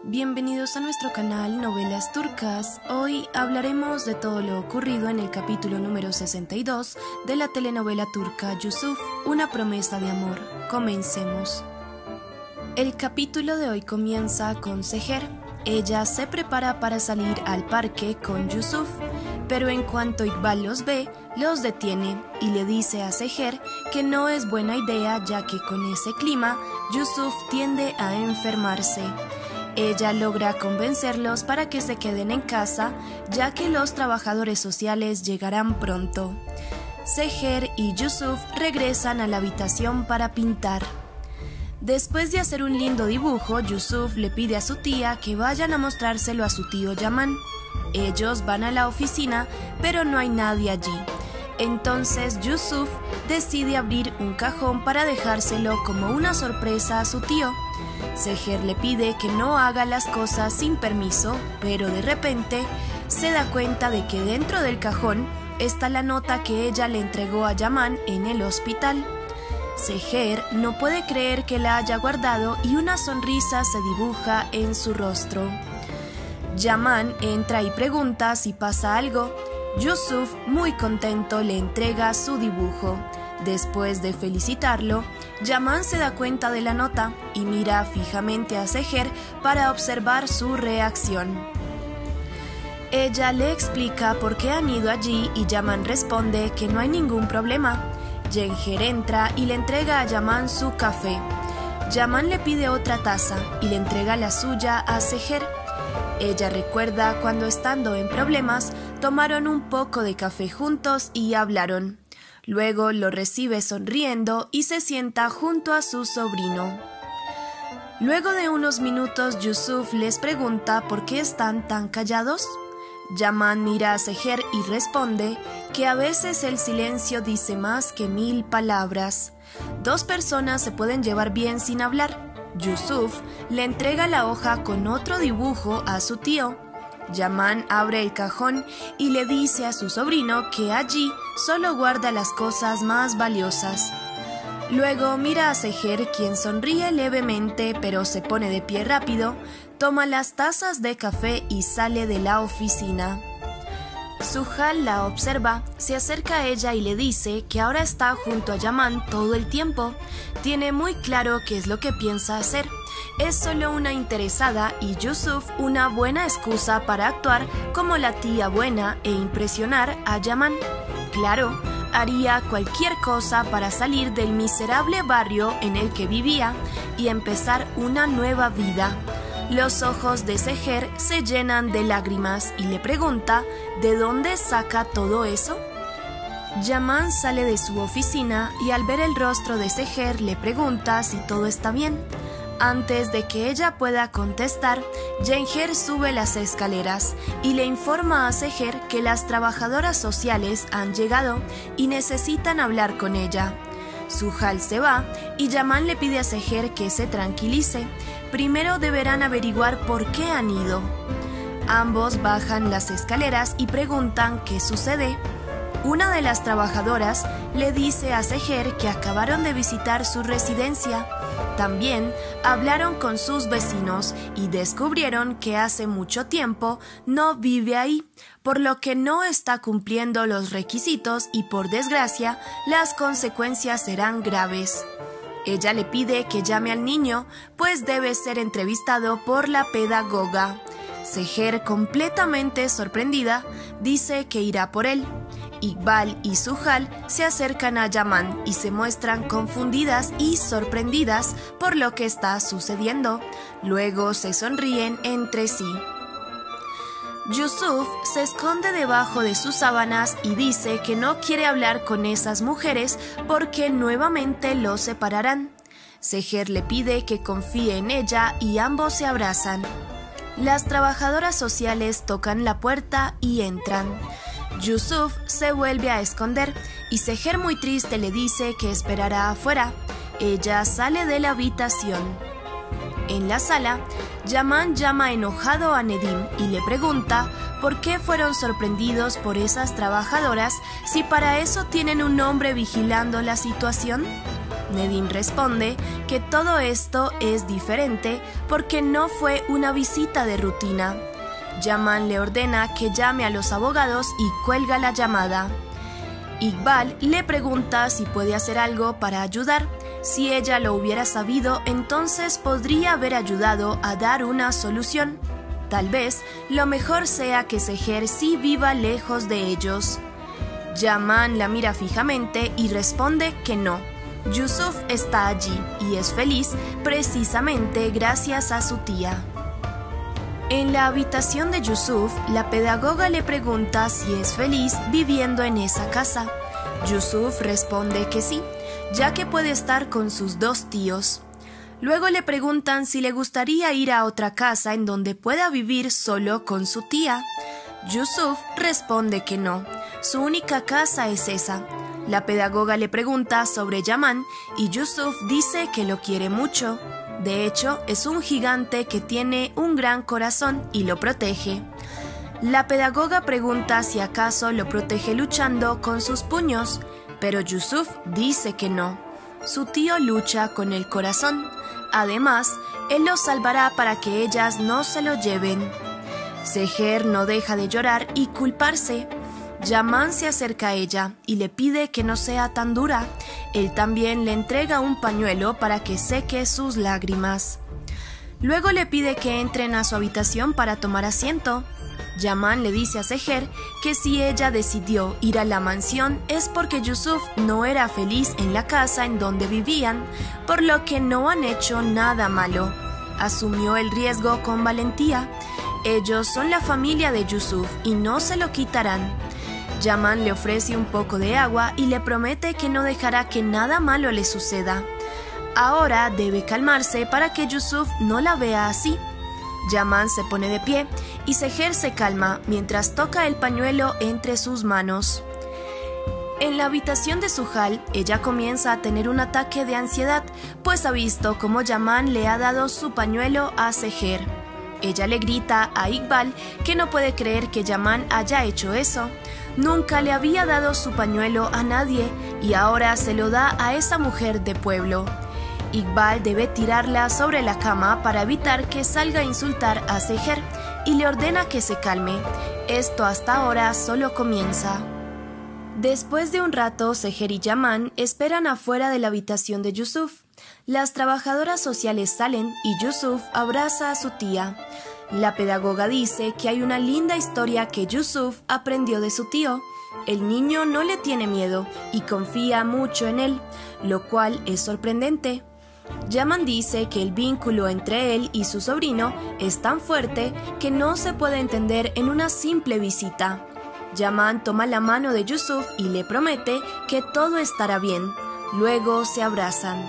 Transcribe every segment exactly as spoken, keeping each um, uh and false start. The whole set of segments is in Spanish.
Bienvenidos a nuestro canal Novelas Turcas. Hoy hablaremos de todo lo ocurrido en el capítulo número sesenta y dos de la telenovela turca Yusuf, una promesa de amor. Comencemos. El capítulo de hoy comienza con Seher. Ella se prepara para salir al parque con Yusuf, pero en cuanto Iqbal los ve, los detiene y le dice a Seher que no es buena idea, ya que con ese clima Yusuf tiende a enfermarse. Ella logra convencerlos para que se queden en casa, ya que los trabajadores sociales llegarán pronto. Seher y Yusuf regresan a la habitación para pintar. Después de hacer un lindo dibujo, Yusuf le pide a su tía que vayan a mostrárselo a su tío Yaman. Ellos van a la oficina, pero no hay nadie allí. Entonces Yusuf decide abrir un cajón para dejárselo como una sorpresa a su tío. Seher le pide que no haga las cosas sin permiso, pero de repente se da cuenta de que dentro del cajón está la nota que ella le entregó a Yaman en el hospital. Seher no puede creer que la haya guardado y una sonrisa se dibuja en su rostro. Yaman entra y pregunta si pasa algo. Yusuf, muy contento, le entrega su dibujo. Después de felicitarlo, Yaman se da cuenta de la nota y mira fijamente a Seher para observar su reacción. Ella le explica por qué han ido allí y Yaman responde que no hay ningún problema. Seher entra y le entrega a Yaman su café. Yaman le pide otra taza y le entrega la suya a Seher. Ella recuerda cuando, estando en problemas, tomaron un poco de café juntos y hablaron. Luego lo recibe sonriendo y se sienta junto a su sobrino. Luego de unos minutos, Yusuf les pregunta por qué están tan callados. Yaman mira a Seher y responde que a veces el silencio dice más que mil palabras. Dos personas se pueden llevar bien sin hablar. Yusuf le entrega la hoja con otro dibujo a su tío. Yaman abre el cajón y le dice a su sobrino que allí solo guarda las cosas más valiosas. Luego mira a Seher, quien sonríe levemente pero se pone de pie rápido, toma las tazas de café y sale de la oficina. Suhal la observa, se acerca a ella y le dice que ahora está junto a Yaman todo el tiempo. Tiene muy claro qué es lo que piensa hacer. Es solo una interesada y Yusuf una buena excusa para actuar como la tía buena e impresionar a Yaman. Claro, haría cualquier cosa para salir del miserable barrio en el que vivía y empezar una nueva vida. Los ojos de Seher se llenan de lágrimas y le pregunta ¿de dónde saca todo eso? Yaman sale de su oficina y al ver el rostro de Seher le pregunta si todo está bien. Antes de que ella pueda contestar, Seher sube las escaleras y le informa a Seher que las trabajadoras sociales han llegado y necesitan hablar con ella. Suhal se va y Yaman le pide a Seher que se tranquilice. Primero deberán averiguar por qué han ido. Ambos bajan las escaleras y preguntan qué sucede. Una de las trabajadoras le dice a Seher que acabaron de visitar su residencia. También hablaron con sus vecinos y descubrieron que hace mucho tiempo no vive ahí, por lo que no está cumpliendo los requisitos y por desgracia las consecuencias serán graves. Ella le pide que llame al niño, pues debe ser entrevistado por la pedagoga. Seher, completamente sorprendida, dice que irá por él. Iqbal y Suhal se acercan a Yaman y se muestran confundidas y sorprendidas por lo que está sucediendo. Luego se sonríen entre sí. Yusuf se esconde debajo de sus sábanas y dice que no quiere hablar con esas mujeres porque nuevamente los separarán. Seher le pide que confíe en ella y ambos se abrazan. Las trabajadoras sociales tocan la puerta y entran. Yusuf se vuelve a esconder y Seher, muy triste, le dice que esperará afuera. Ella sale de la habitación. En la sala, Yaman llama enojado a Nedim y le pregunta por qué fueron sorprendidos por esas trabajadoras si para eso tienen un hombre vigilando la situación. Nedim responde que todo esto es diferente porque no fue una visita de rutina. Yaman le ordena que llame a los abogados y cuelga la llamada. Iqbal le pregunta si puede hacer algo para ayudar. Si ella lo hubiera sabido, entonces podría haber ayudado a dar una solución. Tal vez lo mejor sea que Seher sí viva lejos de ellos. Yaman la mira fijamente y responde que no. Yusuf está allí y es feliz precisamente gracias a su tía. En la habitación de Yusuf, la pedagoga le pregunta si es feliz viviendo en esa casa. Yusuf responde que sí, ya que puede estar con sus dos tíos. Luego le preguntan si le gustaría ir a otra casa en donde pueda vivir solo con su tía. Yusuf responde que no, su única casa es esa. La pedagoga le pregunta sobre Yaman y Yusuf dice que lo quiere mucho. De hecho, es un gigante que tiene un gran corazón y lo protege. La pedagoga pregunta si acaso lo protege luchando con sus puños, pero Yusuf dice que no. Su tío lucha con el corazón. Además, él los salvará para que ellas no se lo lleven. Seher no deja de llorar y culparse. Yaman se acerca a ella y le pide que no sea tan dura. Él también le entrega un pañuelo para que seque sus lágrimas. Luego le pide que entren a su habitación para tomar asiento. Yaman le dice a Seher que si ella decidió ir a la mansión es porque Yusuf no era feliz en la casa en donde vivían, por lo que no han hecho nada malo. Asumió el riesgo con valentía. Ellos son la familia de Yusuf y no se lo quitarán. Yaman le ofrece un poco de agua y le promete que no dejará que nada malo le suceda. Ahora debe calmarse para que Yusuf no la vea así. Yaman se pone de pie y Seher se calma mientras toca el pañuelo entre sus manos. En la habitación de Suhal, ella comienza a tener un ataque de ansiedad, pues ha visto cómo Yaman le ha dado su pañuelo a Seher. Ella le grita a Iqbal que no puede creer que Yaman haya hecho eso. Nunca le había dado su pañuelo a nadie y ahora se lo da a esa mujer de pueblo. Iqbal debe tirarla sobre la cama para evitar que salga a insultar a Seher y le ordena que se calme. Esto hasta ahora solo comienza. Después de un rato, Seher y Yaman esperan afuera de la habitación de Yusuf. Las trabajadoras sociales salen y Yusuf abraza a su tía. La pedagoga dice que hay una linda historia que Yusuf aprendió de su tío. El niño no le tiene miedo y confía mucho en él, lo cual es sorprendente. Yaman dice que el vínculo entre él y su sobrino es tan fuerte que no se puede entender en una simple visita. Yaman toma la mano de Yusuf y le promete que todo estará bien. Luego se abrazan.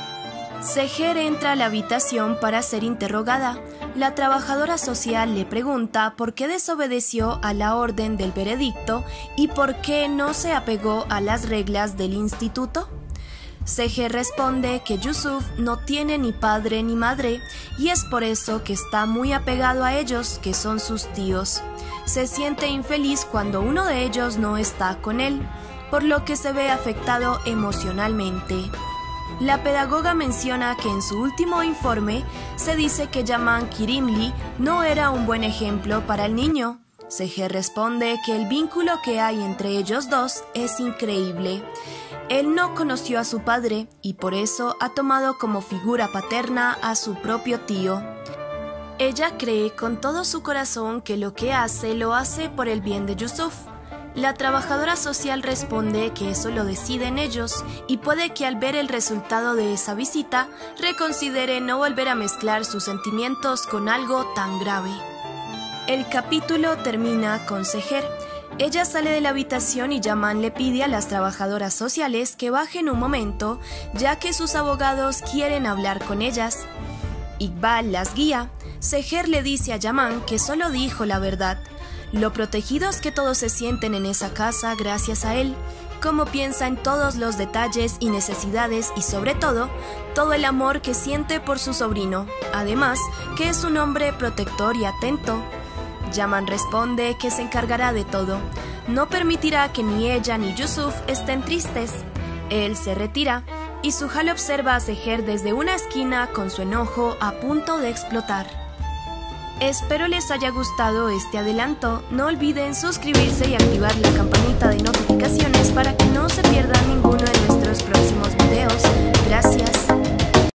Seher entra a la habitación para ser interrogada. La trabajadora social le pregunta por qué desobedeció a la orden del veredicto y por qué no se apegó a las reglas del instituto. Seher responde que Yusuf no tiene ni padre ni madre y es por eso que está muy apegado a ellos, que son sus tíos. Se siente infeliz cuando uno de ellos no está con él, por lo que se ve afectado emocionalmente. La pedagoga menciona que en su último informe se dice que Yaman Kirimli no era un buen ejemplo para el niño. Seher responde que el vínculo que hay entre ellos dos es increíble. Él no conoció a su padre y por eso ha tomado como figura paterna a su propio tío. Ella cree con todo su corazón que lo que hace lo hace por el bien de Yusuf. La trabajadora social responde que eso lo deciden ellos y puede que al ver el resultado de esa visita reconsidere no volver a mezclar sus sentimientos con algo tan grave. El capítulo termina con Seher. Ella sale de la habitación y Yaman le pide a las trabajadoras sociales que bajen un momento, ya que sus abogados quieren hablar con ellas. Iqbal las guía. Seher le dice a Yaman que solo dijo la verdad, lo protegidos que todos se sienten en esa casa gracias a él, cómo piensa en todos los detalles y necesidades y sobre todo, todo el amor que siente por su sobrino, además que es un hombre protector y atento. Yaman responde que se encargará de todo, no permitirá que ni ella ni Yusuf estén tristes. Él se retira y Suhal observa a Seher desde una esquina con su enojo a punto de explotar. Espero les haya gustado este adelanto. No olviden suscribirse y activar la campanita de notificaciones